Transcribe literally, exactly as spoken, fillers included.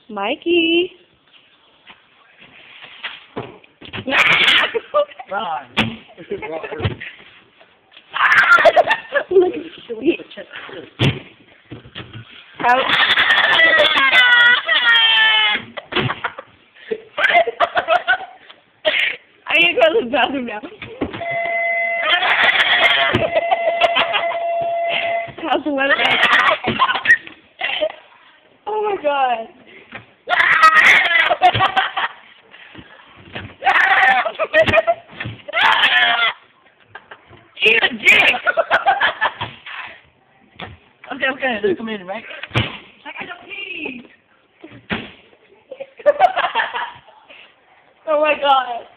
Mikey. Ron. Look at sweet. How? I need to go to the bathroom now. How's the weather? Oh my god. Eat a dick! Okay, okay, let's come in, right? I got to pee! Oh my god.